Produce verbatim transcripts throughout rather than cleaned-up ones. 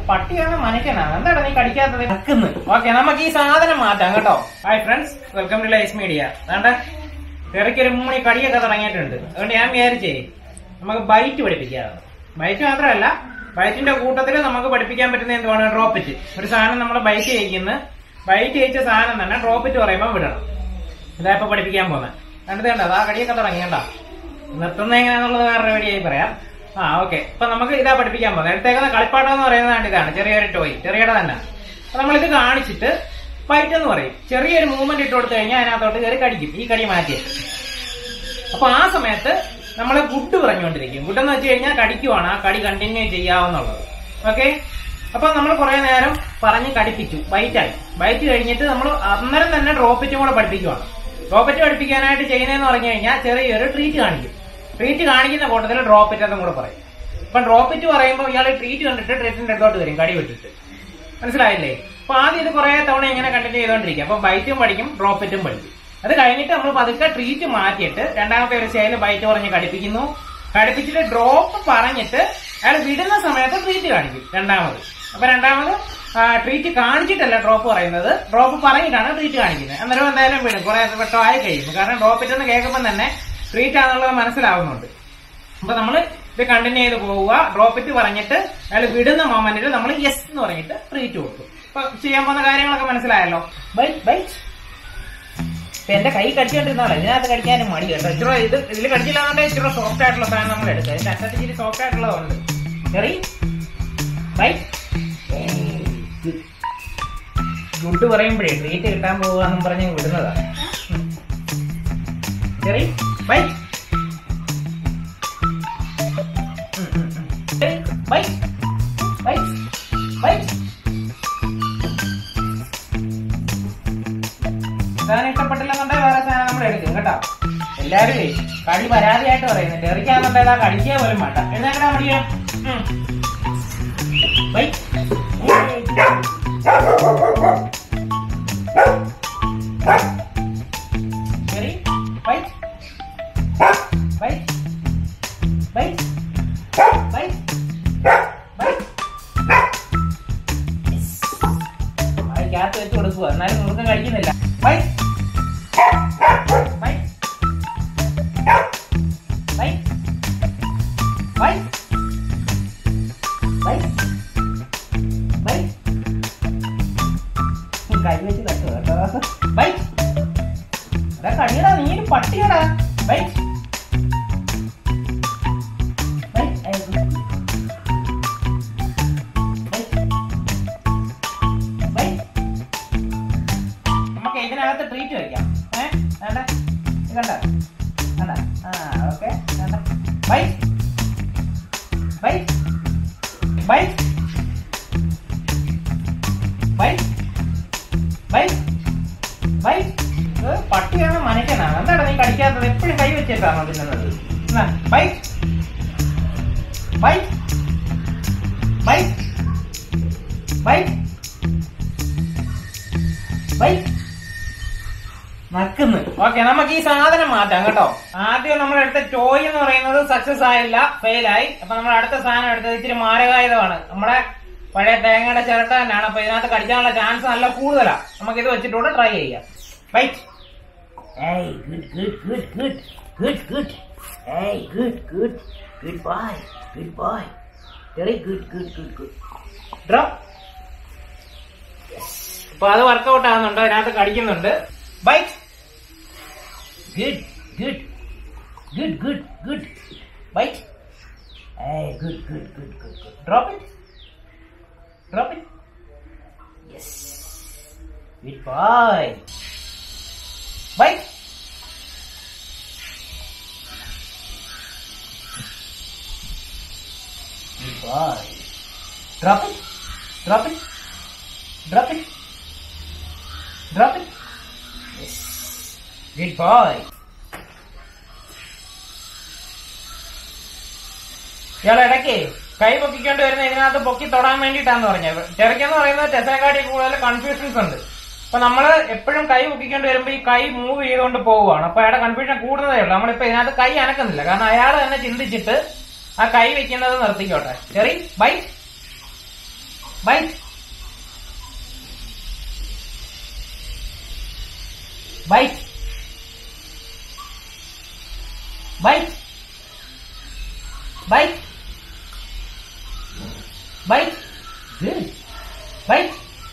പട്ടിയാണ് മനക്കനാണ്. എന്താണ് നീ കടിക്കാത്തത്? നക്കുന്നു. ഓക്കെ, നമുക്ക് ഈ സാധനം മാറ്റാം കേട്ടോ. ഹായ് ഫ്രണ്ട്സ്, വെൽക്കം ടു ലൈസ് മീഡിയ. അതുകൊണ്ട് ചെറിയൊരു മൂണി കടിയൊക്കെ തുടങ്ങിയിട്ടുണ്ട്. അതുകൊണ്ട് ഞാൻ വിചാരിച്ചേ നമുക്ക് ബൈറ്റ് പഠിപ്പിക്കാം. ബൈറ്റ് മാത്രമല്ല, ബൈറ്റിന്റെ കൂട്ടത്തിൽ നമുക്ക് പഠിപ്പിക്കാൻ പറ്റുന്ന എന്തുവാണ് ഡ്രോപ്പിറ്റ്. ഒരു സാധനം നമ്മൾ ബൈറ്റ് ചെയ്യിക്കുന്ന ബൈറ്റ് ചെയ്യിച്ച സാധനം തന്നെ ഡ്രോപ്പിറ്റ് പറയുമ്പോൾ വിടണം. ഇതാ ഇപ്പൊ പഠിപ്പിക്കാൻ പോകുന്നത്. കണ്ടത് കണ്ടോ, ആ കടിയൊക്കെ തുടങ്ങിയണ്ട. നിർത്തുന്നത് എങ്ങനെയാണെന്നുള്ളത് വേറെ വഴിയായി പറയാം. ആ ഓക്കെ, ഇപ്പൊ നമുക്ക് ഇതാ പഠിപ്പിക്കാൻ പോകുന്നത്. എടുത്തേക്കുന്ന കളിപ്പാട്ടം എന്ന് പറയുന്നത് ഇതാണ്, ചെറിയൊരു ടോയ്, ചെറിയുടെ തന്നെ. അപ്പൊ നമ്മളിത് കാണിച്ചിട്ട് ബൈറ്റ് എന്ന് പറയും. ചെറിയൊരു മൂവ്മെന്റ് ഇട്ട് കൊടുത്തു കഴിഞ്ഞാൽ അതിനകത്തോട്ട് കയറി കടിക്കും, ഈ കടി മാറ്റിയിട്ട്. അപ്പൊ ആ സമയത്ത് നമ്മൾ ഗുഡ് പറഞ്ഞുകൊണ്ടിരിക്കും. ഗുഡ് എന്ന് വെച്ച് കഴിഞ്ഞാൽ കടിക്കുവാണ്, ആ കടി കണ്ടിന്യൂ ചെയ്യാവുന്നുള്ളത്. ഓക്കെ, അപ്പൊ നമ്മൾ കുറെ നേരം പറഞ്ഞ് കടിപ്പിച്ചു, ബൈറ്റായി. ബൈറ്റ് കഴിഞ്ഞിട്ട് നമ്മൾ അന്നേരം തന്നെ ഡ്രോപ്പിറ്റും കൂടെ പഠിപ്പിക്കുവാണ്. ഡ്രോപ്പിറ്റ് പഠിപ്പിക്കാനായിട്ട് ചെയ്യുന്നതെന്ന് പറഞ്ഞു കഴിഞ്ഞാൽ ചെറിയൊരു ട്രീറ്റ് കാണിക്കും. ട്രീറ്റ് കാണിക്കുന്ന കൂട്ടത്തിൽ ഡ്രോപ്പിറ്റ് എന്നും കൂടെ പറയും. അപ്പൊ ഡ്രോപ്പിറ്റ് പറയുമ്പോൾ ഇയാൾ ട്രീറ്റ് കണ്ടിട്ട് ട്രീറ്റിന്റെ അടുത്തോട്ട് വരും, കടി വിട്ടിട്ട്. മനസ്സിലായില്ലേ? അപ്പൊ ആദ്യം ഇത് കുറെ തവണ ഇങ്ങനെ കണ്ടിന്യൂ ചെയ്തോണ്ടിരിക്കും. അപ്പൊ ബൈറ്റും പഠിക്കും, ഡ്രോപ്പിറ്റും പഠിക്കും. അത് കഴിഞ്ഞിട്ട് നമ്മൾ പതുക്കെ ട്രീറ്റ് മാറ്റിയിട്ട് രണ്ടാമത്തെ ഒരു സ്റ്റൈല് ബൈറ്റ് പറഞ്ഞ് കടിപ്പിക്കുന്നു. കടിപ്പിച്ചിട്ട് ഡ്രോപ്പ് പറഞ്ഞിട്ട് അയാൾ വിടുന്ന സമയത്ത് ട്രീറ്റ് കാണിക്കും രണ്ടാമത്. അപ്പൊ രണ്ടാമത് ട്രീറ്റ് കാണിച്ചിട്ടല്ല ഡ്രോപ്പ് പറയുന്നത്, ഡ്രോപ്പ് പറഞ്ഞിട്ടാണ് ട്രീറ്റ് കാണിക്കുന്നത്. അന്നേരം എന്തായാലും വിടും, കുറെ വട്ടം ആയി കഴിയും. കാരണം ഡ്രോപ്പിറ്റ് എന്ന് കേൾക്കുമ്പോൾ തന്നെ ട്രീറ്റ് ആണെന്നുള്ളത് മനസ്സിലാവുന്നുണ്ട്. അപ്പൊ നമ്മൾ ഇത് കണ്ടിന്യൂ ചെയ്ത് പോവുക. ഡ്രോപ്പിറ്റ് പറഞ്ഞിട്ട് അയാൾ വിടുന്ന മൊമെന്റിൽ നമ്മൾ യെസ് എന്ന് പറഞ്ഞിട്ട് ട്രീറ്റ് കൊടുക്കും. അപ്പൊ ചെയ്യാൻ പോകുന്ന കാര്യങ്ങളൊക്കെ മനസ്സിലായല്ലോ. Bite bite. എന്റെ കൈ കടിച്ചോണ്ടിരുന്നാളെ, ഇതിനകത്ത് കടിക്കാനും മടി കേട്ടോ. ഇച്ചിരി ഇത് ഇതിൽ കടിച്ചില്ലാന്നുണ്ടെങ്കിൽ ഇച്ചിരി സോഫ്റ്റ് ആയിട്ടുള്ള സാധനം നമ്മൾ എടുക്കുക. ഇതിന്റെ അറ്റത്ത് ഇച്ചിരി സോഫ്റ്റ് ആയിട്ടുള്ളതുണ്ട്. Cherry bite. ഗുഡ് പറയുമ്പോഴേ ട്രീറ്റ് കിട്ടാൻ പോവാന്നും പറഞ്ഞ് വിടുന്നതാണ്. Cherry bite bite bite bite. സാധനം ഇഷ്ടപ്പെട്ടില്ലെന്നുണ്ടെങ്കിൽ വേറെ സാധനം നമ്മൾ എടുക്കും കേട്ടോ. എല്ലാവരും കടി പരാതിയായിട്ട് പറയുന്നത് ചെറിക്കാന്നുണ്ടെങ്കിൽ ആ കടിക്കുക പോലും വേണ്ട. എഴുതാക്കടാ മടിയോ. Bite Cherry bite bite bite bite bite. അതിനകത്ത് വെച്ച് കൊടുക്കുക, എന്നാലും മുറുക്കം കഴിക്കുന്നില്ല. Bite bite bite bite bite bite. കൈ വെച്ച് കട്ടു കേട്ടോ. ബൈറ്റ്. അതാ കടിയടാ, നീ ഒരു പട്ടിയടാ. ബൈറ്റ് ഇതിനകത്ത് ട്രീറ്റ് വയ്ക്കാം. ഏഹ് വേണ്ട കണ്ട കണ്ട. ആ ഓക്കെ, വേണ്ട. Bite bite bite bite bite bite. പട്ടിയാണ് മനക്കനാണ്. എന്താണ് നീ കടിക്കാത്തത്? എപ്പോഴും കൈ വെച്ചിട്ടാണോ തിന്നുന്നത്? Bite bite bite bite bite. നക്കുന്നു. ഓക്കെ, നമുക്ക് ഈ സാധനം മാറ്റാം കേട്ടോ. ആദ്യം നമ്മൾ എടുത്ത ടോയ് എന്ന് പറയുന്നത് സക്സസ് ആയില്ല, ഫെയിൽ ആയി. അപ്പൊ നമ്മൾ അടുത്ത സാധനം എടുത്തത് ഇച്ചിരി മാരകായുധമാണ്. നമ്മുടെ പഴയ തേങ്ങയുടെ ചിരട്ട തന്നെയാണ്. അപ്പൊ ഇതിനകത്ത് കടിക്കാനുള്ള ചാൻസ് നല്ല കൂടുതലാണ്. നമുക്ക് ഇത് വെച്ചിട്ടൂടെ ട്രൈ ചെയ്യാം. ബൈറ്റ്. ഏയ് good good good good good good. ഏയ് good good good boy good boy. Very good good good good. Drop. അപ്പൊ അത് വർക്കൗട്ട് ആകുന്നുണ്ട്, അതിനകത്ത് കടിക്കുന്നുണ്ട്. Bite. Good, good, good, good, good. Bite. Hey, good, good, good, good, good. Drop it. Drop it. Yes. Good boy. Bite. Good boy. Drop it. Drop it. Drop it. Drop it. Yes. Good boy. ഇയാൾ ഇടയ്ക്ക് കൈ പൊക്കിക്കൊണ്ട് വരുന്ന ഇതിനകത്ത് പൊക്കി തൊടാൻ വേണ്ടിയിട്ടാന്ന് പറഞ്ഞത്. ചെറുക്കെന്ന് പറയുന്നത് ടെസ്സേക്കാട്ടി കൂടുതൽ കൺഫ്യൂഷൻസ് ഉണ്ട്. അപ്പൊ നമ്മള് എപ്പോഴും കൈ പൊക്കിക്കൊണ്ട് വരുമ്പോ ഈ കൈ മൂവ് ചെയ്തുകൊണ്ട് പോവുകയാണ്. അപ്പൊ അയാളുടെ കൺഫ്യൂഷൻ കൂടുന്നതേ ഉള്ളൂ. നമ്മളിപ്പോ ഇതിനകത്ത് കൈ അനക്കുന്നില്ല, കാരണം അയാൾ തന്നെ ചിന്തിച്ചിട്ട് ആ കൈ വെക്കുന്നത് നിർത്തിക്കോട്ടെ. Cherry bite Bite. Bite. Bite. Bite. Bite. Good. Bite.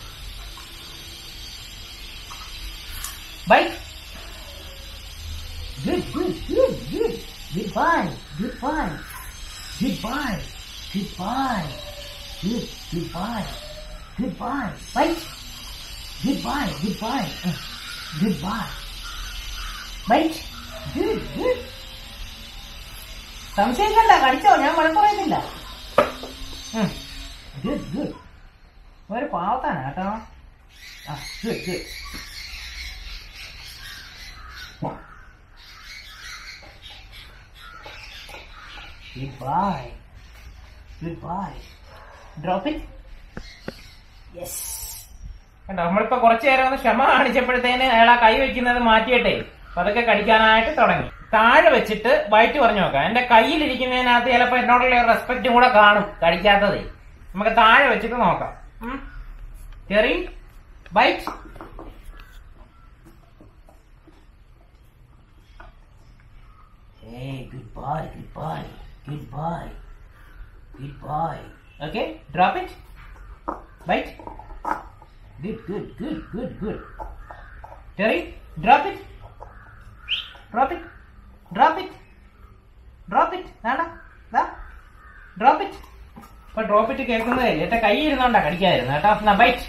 Bite. Good, good, good, good. Goodbye. Goodbye. Goodbye. Goodbye. Good. Goodbye. Goodbye. Bite. Goodbye. Goodbye. Uh, goodbye. Bite. Good, good. സംശയിക്കണ്ട, കടിച്ചോ, ഞാൻ വഴക്ക് പറയുന്നില്ല. Good good. ഒരു പാവത്താണ് കേട്ടോ. ആ good good. Goodbye. Goodbye. Drop it. Yes. കണ്ടോ, നമ്മളിപ്പോ കുറച്ചു നേരം ഒന്ന് ക്ഷമ കാണിച്ചപ്പോഴത്തേന് അയാൾ ആ കൈ വെക്കുന്നത് മാറ്റിയിട്ടേ അതൊക്കെ കടിക്കാനായിട്ട് തുടങ്ങി. താഴെ വെച്ചിട്ട് ബൈറ്റ് പറഞ്ഞു നോക്കാം. എന്റെ കയ്യിലിരിക്കുന്നതിനകത്ത് ചിലപ്പോ എന്നോടുള്ള റെസ്പെക്റ്റും കൂടെ കാണും കടിക്കാത്തതേ. നമുക്ക് താഴെ വെച്ചിട്ട് നോക്കാം. Cherry bite. Hey, goodbye, goodbye, goodbye, goodbye. Okay, drop it. Bite. Good, good, good, good, good. Terry, drop it. Drop it. Drop it. Drop it. Nada. Da. Drop it. ഇപ്പൊ ഡ്രോപ്പ് ഇട്ട് കേൾക്കുന്നതേ എന്റെ കൈ ഇരുന്നോണ്ടാ കടിക്കായിരുന്നു കേട്ടോ. എന്നാ ബൈറ്റ്.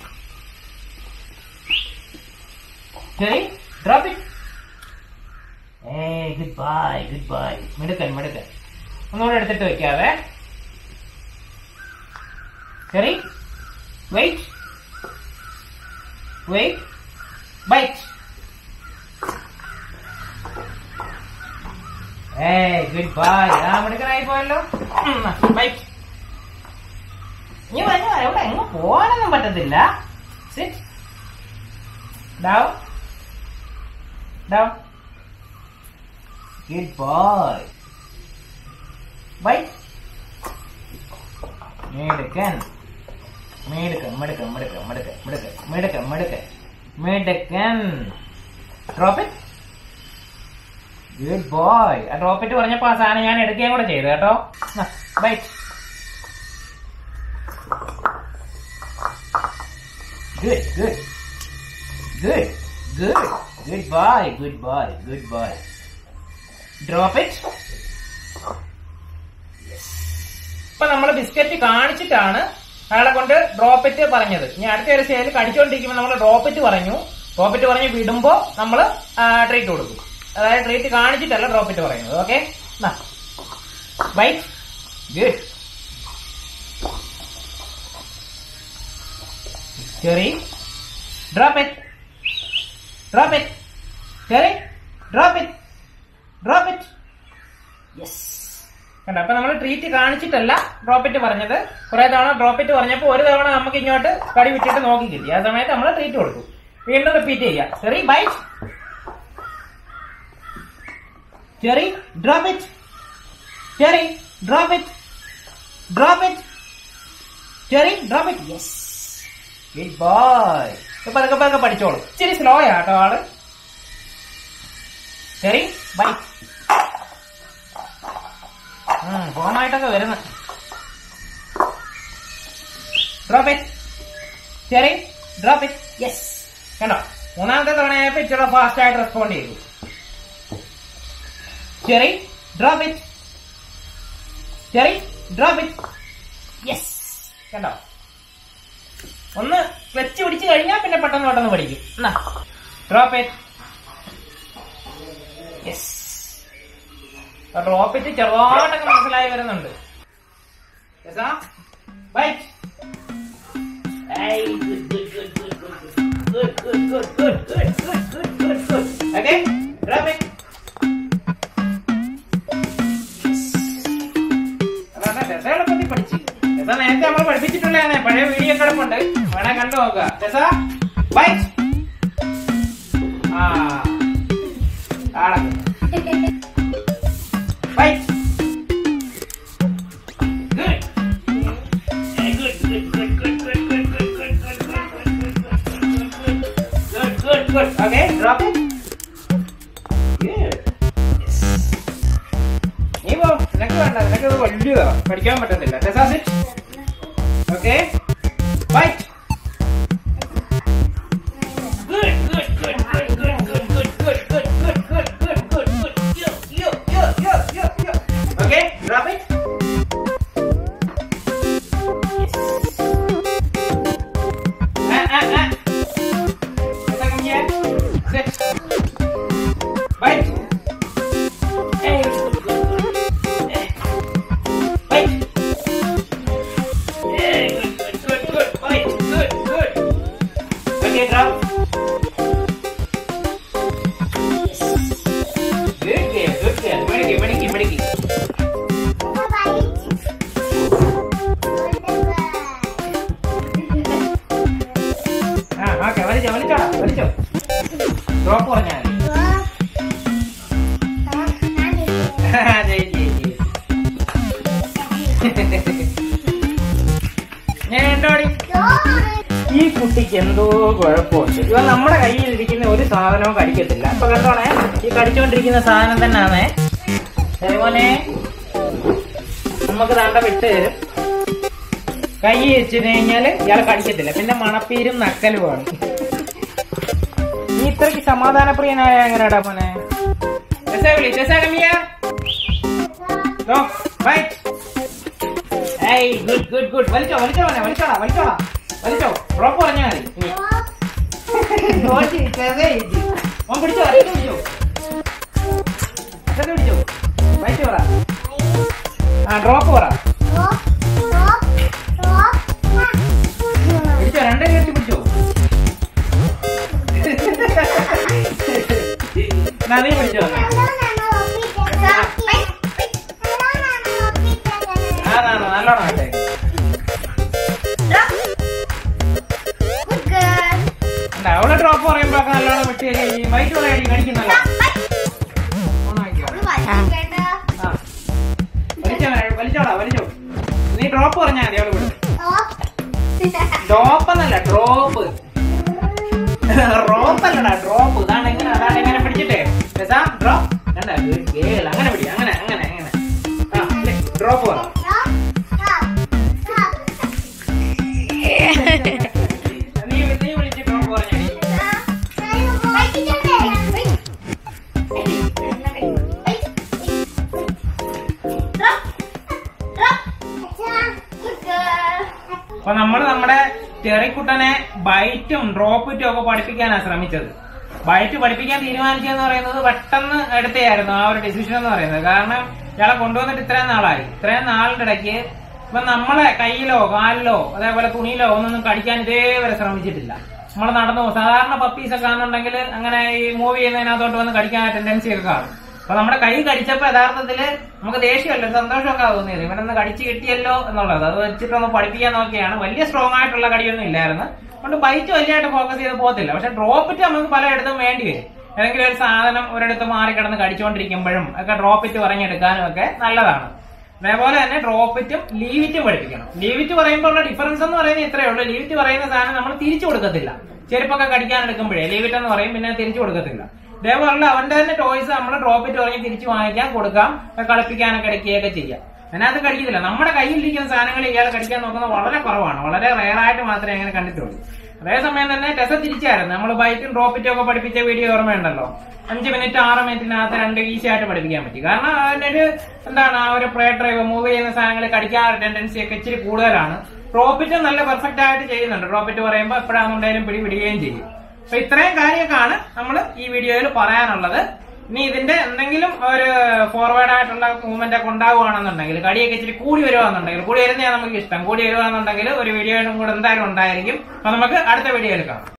ശരി, drop it. ഏയ് goodbye, goodbye. മിടുക്കൻ മിടുക്കൻ. ഒന്നുകൂടെ എടുത്തിട്ട് വെക്കാവേ. ശരി, വെയിറ്റ് വെയിറ്റ് ബൈറ്റ്. ഏയ് ഗുഡ് ബൈ. ആ മിടുക്കനായി പോയല്ലോ. ബൈറ്റ്. ഇനി വന്നു ഇവിടെ എങ്ങ് പോകാനൊന്നും പറ്റത്തില്ല. Sit down down. Good boy. Bite. മിടുക്കൻ മിടുക്കൻ മിടുക്കൻ മിടുക്കൻ മിടുക്കൻ മിടുക്കൻ മിടുക്കൻ മിടുക്കൻ മിടുക്കൻ. Drop it. Good boy. ആ ഡ്രോപ്പ് ഇറ്റ് പറഞ്ഞപ്പോ ആ സാധനം ഞാൻ എടുക്കുകയും കൂടെ ചെയ്തു കേട്ടോ. Bite. Good, good, good, good, good boy, good boy, good boy. Drop it. Yes. ഇപ്പൊ നമ്മള് ബിസ്ക്കറ്റ് കാണിച്ചിട്ടാണ് അയാളെ കൊണ്ട് ഡ്രോപ്പ് ഇറ്റ് പറഞ്ഞത്. ഇനി അടുത്ത ഒരു സ്റ്റേജിൽ കടിച്ചോണ്ടിരിക്കുമ്പോൾ നമ്മൾ ഡ്രോപ്പ് ഇറ്റ് പറഞ്ഞു. ഡ്രോപ്പ് ഇറ്റ് പറഞ്ഞ് വിടുമ്പോ നമ്മള് ട്രീറ്റ് കൊടുക്കും. അതായത് ട്രീറ്റ് കാണിച്ചിട്ടല്ല ഡ്രോപ്പ് ഇറ്റ് പറയുന്നത്. Okay, bite. Good. Cherry, drop it, drop it, Cherry, drop it, drop it. Yes. കണ്ടോ, അപ്പൊ നമ്മൾ ട്രീറ്റ് കാണിച്ചിട്ടല്ല ഡ്രോപ്പ് ഇറ്റ് പറഞ്ഞത്. കുറെ തവണ ഡ്രോപ്പ് ഇറ്റ് പറഞ്ഞപ്പോ ഒരു തവണ നമുക്ക് ഇങ്ങോട്ട് കടി വിട്ടിട്ട് നോക്കി കിട്ടി. ആ സമയത്ത് നമ്മൾ ട്രീറ്റ് കൊടുക്കും. വീണ്ടും റിപ്പീറ്റ് ചെയ്യാം. Cherry, bite. Cherry, drop it. Cherry, drop it, drop it. Cherry, drop it. Yes. Good boy. ഇപ്പൊ അതൊക്കെ പതുക്കെ പഠിച്ചോളൂ. ഇച്ചിരി സ്ലോ ആട്ടോ ആള്. ശരി, ബൈ. ഫോമായിട്ടൊക്കെ വരുന്നു. Drop it. ശരി, ഡ്രോപ്പ് ഇറ്റ്. യെസ്. കണ്ടോ, മൂന്നാമത്തെ തവണയായപ്പോ ഇച്ചിരി ഫാസ്റ്റ് ആയിട്ട് റെസ്പോണ്ട് ചെയ്തു. ശരി, ഡ്രോപ്പ് ഇറ്റ്. ശരി, ഡ്രോപ്പ് ഇറ്റ്. യെസ്. കണ്ടോ, ഒന്ന് ക്ലച്ച് പിടിച്ചു കഴിഞ്ഞാൽ പിന്നെ പെട്ടെന്ന് പെട്ടെന്ന് പഠിക്കും. എന്നാ drop it. Yes. Drop it ചെറുതായിട്ടൊക്കെ മനസ്സിലായി വരുന്നുണ്ട്. ബൈറ്റ്. Okay, drop it. രസകളെ പഠിച്ചു. രസ നേരത്തെ നമ്മൾ പഠിപ്പിച്ചിട്ടുള്ളതാണ്. പഴയ വീഡിയോ കിടപ്പുണ്ട്, വേണേ കണ്ടു നോക്കുക. രസ ബൈറ്റ്. ആ bite. Good good good good good. good. Okay, drop it. Good. Yes. Nivo, നിനക്ക് വേണ്ട, നിനക്ക് ഇത് വലിയതാ, പഠിക്കാൻ പറ്റത്തില്ല. Tessa, sit. Okay. Bite. Good, good, good, good, good, good, good, good, good, good, good, good, good, good. Yo, yo, yo, yo, yo, yo. Okay, drop it. Yes. Ah, ah, ah. Tessa, come here. Sit. Bite. Hey, good, good, good. Hey. Bite. Hey, good, good, good, good. Bite. Good, good. Okay, drop. Good girl, good girl. Mediki, mediki, mediki. Ah, okay, വലിച്ചോ, വലിച്ചോടാ, വലിച്ചോ. Drop പറഞ്ഞാൽ മതി. ജയ്, ജയ്, ജയ്. ഞാൻ എന്തോടി? ഈ കുട്ടിക്ക് എന്തോ കുഴപ്പമുണ്ട്. ഇവ നമ്മുടെ കയ്യിൽ ഇരിക്കുന്ന ഒരു സാധനവും കടിക്കത്തില്ല. ഇപ്പൊ കണ്ടോണേ, ഈ കടിച്ചോണ്ടിരിക്കുന്ന സാധനം തന്നെയാണേ. മോനെ നമുക്ക് ദാണ്ട വിട്ട് തരും. കൈ വെച്ച് കഴിഞ്ഞാല് ഇയാളെ കടിക്കത്തില്ല. പിന്നെ മണപ്പീരും നക്കലുമാണ്. നീ ഇത്രക്ക് സമാധാനപ്രിയനായ എങ്ങനെയാടാ മോനെ? ടെസ്സാ വിളി, ടെസ്സാ കമ്മിയാ. Go, bite. Hey, good, good, good. വലിച്ചോ, വലിച്ചോ മോനെ, വലിച്ചോടാ, വലിച്ചോടാ. വലിച്ചോ, ഡ്രോപ്പ് പറഞ്ഞാൽ മതി. ഓൻ പിടിച്ചോ, അറിയാൻ പിടിച്ചോ, അതൊക്കെ പിടിച്ചോ. ബൈറ്റ് പറ. ആ, ഡ്രോപ്പ് പറ. പിടിച്ചോ, രണ്ടേ കയറ്റി പിടിച്ചോ. നീ പിടിച്ചോ. അതാണ് നല്ലോണം കേട്ടെ. അവളെ ഡ്രോപ്പ് പറയുമ്പോ നല്ലോണം വിട്ട് കഴിയും. വൈറ്റ് അടി കടിക്കുന്നല്ലോ. വലിച്ചോടാ, വലിച്ചോ. നീ ഡ്രോപ്പ് പറഞ്ഞാൽ മതി. അവള് വിടും. ഡ്രോപ്പ് എന്നല്ല, ഡ്രോപ്പ്. റോപ്പ് അല്ലടാ, ഡ്രോപ്പ്. ഇതാണ് എങ്ങനെ, അതാണ് എങ്ങനെ പിടിച്ചിട്ടേ. ഡ്രോപ്പ് കണ്ട, അങ്ങനെ പിടി, അങ്ങനെ അങ്ങനെ അങ്ങനെ. ആ, ഡ്രോപ്പ് പറ. നീ നീ വിളിച്ച് ഡ്രോപ്പ് പറഞ്ഞ. അപ്പൊ നമ്മള് നമ്മുടെ ചെറിക്കുട്ടനെ ബൈറ്റും ഡ്രോപ്പിറ്റും ഒക്കെ പഠിപ്പിക്കാനാണ് ശ്രമിച്ചത്. ബൈറ്റ് പഠിപ്പിക്കാൻ തീരുമാനിച്ചെന്ന് പറയുന്നത് പെട്ടെന്ന് എടുത്തയായിരുന്നു ആ ഒരു ഡിസിഷൻ എന്ന് പറയുന്നത്. കാരണം ഇയാളെ കൊണ്ടുവന്നിട്ട് ഇത്രയും നാളായി. ഇത്രയും നാളിന്റെ ഇടയ്ക്ക് ഇപ്പൊ നമ്മളെ കയ്യിലോ കാലിലോ അതേപോലെ തുണിയിലോ ഒന്നൊന്നും കടിക്കാൻ ഇതേവരെ ശ്രമിച്ചിട്ടില്ല. നമ്മൾ നടന്നു പോകും. സാധാരണ പപ്പീസ് ഒക്കെ ആണെന്നുണ്ടെങ്കിൽ അങ്ങനെ ഈ മൂവ് ചെയ്യുന്നതിനകത്തോട്ട് വന്ന് കടിക്കാൻ ടെൻഡൻസി ഒക്കെ കാണും. അപ്പൊ നമ്മുടെ കൈ കടിച്ചപ്പോ യഥാർത്ഥത്തില് നമുക്ക് ദേഷ്യമല്ല, സന്തോഷമൊക്കെ തോന്നിയത്. ഇവനൊന്ന് കടിച്ച് കിട്ടിയല്ലോ എന്നുള്ളത്. അത് വെച്ചിട്ടൊന്ന് പഠിപ്പിക്കാൻ നോക്കിയാണ്. വലിയ സ്ട്രോങ് ആയിട്ടുള്ള കടിയൊന്നും ഇല്ലായിരുന്നു. അതുകൊണ്ട് ബൈറ്റ് വലിയതായിട്ട് ഫോക്കസ് ചെയ്ത് പോകത്തില്ല. പക്ഷെ ഡ്രോപ്പിറ്റ് നമുക്ക് പലയിടത്തും വേണ്ടി വരും. ഏതെങ്കിലും ഒരു സാധനം ഒരിടത്ത് മാറിക്കിടന്ന് കടിച്ചുകൊണ്ടിരിക്കുമ്പോഴും ഒക്കെ ഡ്രോപ്പിറ്റ് പറഞ്ഞെടുക്കാനും ഒക്കെ നല്ലതാണ്. അതേപോലെ തന്നെ ഡ്രോപ്പിറ്റും ലീവിറ്റും പഠിപ്പിക്കണം. ലീവിറ്റ് പറയുമ്പോൾ ഉള്ള ഡിഫറൻസ് എന്ന് പറയുന്നത് ഇത്രയേ ഉള്ളൂ. ലീവിറ്റ് പറയുന്ന സാധനം നമ്മൾ തിരിച്ചു കൊടുക്കത്തില്ല. ചെരുപ്പൊക്കെ കടിക്കാൻ എടുക്കുമ്പോഴേ ലീവിറ്റ് എന്ന് പറയും, പിന്നെ തിരിച്ചു കൊടുക്കത്തില്ല. ഇതേപോലെ അവന്റെ തന്നെ ടോയ്സ് നമ്മൾ ഡ്രോപ്പിറ്റ് പറഞ്ഞ് തിരിച്ചു വാങ്ങിക്കാൻ കൊടുക്കാം, കളിപ്പിക്കാനൊക്കെ ഇടയ്ക്കുകയൊക്കെ ചെയ്യാം. അതിനകത്ത് കടിക്കത്തില്ല. നമ്മുടെ കയ്യിലിരിക്കുന്ന സാധനങ്ങൾ ഇയാൾ കടിക്കാൻ നോക്കുന്നത് വളരെ കുറവാണ്. വളരെ റെയർ ആയിട്ട് മാത്രമേ അങ്ങനെ കണ്ടിട്ടുള്ളൂ. അതേസമയം തന്നെ ടെസ തിരിച്ചായിരുന്നു. നമ്മൾ ബൈറ്റും ഡ്രോപ്പിറ്റും ഒക്കെ പഠിപ്പിച്ച വീഡിയോ ഓർമ്മയുണ്ടല്ലോ. അഞ്ച് മിനിറ്റ് ആറ് മിനിറ്റിനകത്ത് രണ്ട് ഈസി ആയിട്ട് പഠിപ്പിക്കാൻ പറ്റി. കാരണം അതിന്റെ ഒരു എന്താണ് ആ ഒരു പ്രേ ഡ്രൈവ് മൂവ് ചെയ്യുന്ന സാധനങ്ങൾ കടിക്കാൻ ടെൻഡൻസി ഒക്കെ ഇച്ചിരി കൂടുതലാണ്. ഡ്രോപ്പിറ്റും നല്ല പെർഫെക്റ്റ് ആയിട്ട് ചെയ്യുന്നുണ്ട്. ഡ്രോപ്പിറ്റ് പറയുമ്പോൾ എപ്പോഴാണെന്നുണ്ടെങ്കിലും പിടി പിടിക്കുകയും ചെയ്യും. അപ്പൊ ഇത്രയും കാര്യമൊക്കെയാണ് നമ്മൾ ഈ വീഡിയോയിൽ പറയാനുള്ളത്. ഇനി ഇതിന്റെ എന്തെങ്കിലും ഒരു ഫോർവേഡ് ആയിട്ടുള്ള മൂവ്മെന്റ് ഒക്കെ ഉണ്ടാവുകയാണെന്നുണ്ടെങ്കിൽ, കടിയൊക്കെ ഇച്ചിരി കൂടി വരുവാണെന്നുണ്ടെങ്കിൽ, കൂടി വരുന്നതാണ് നമുക്ക് ഇഷ്ടം, കൂടി വരുവാണെന്നുണ്ടെങ്കിൽ ഒരു വീഡിയോയിലും കൂടെ എന്തായാലും ഉണ്ടായിരിക്കും. അപ്പൊ നമുക്ക് അടുത്ത വീഡിയോയിൽ കാണാം.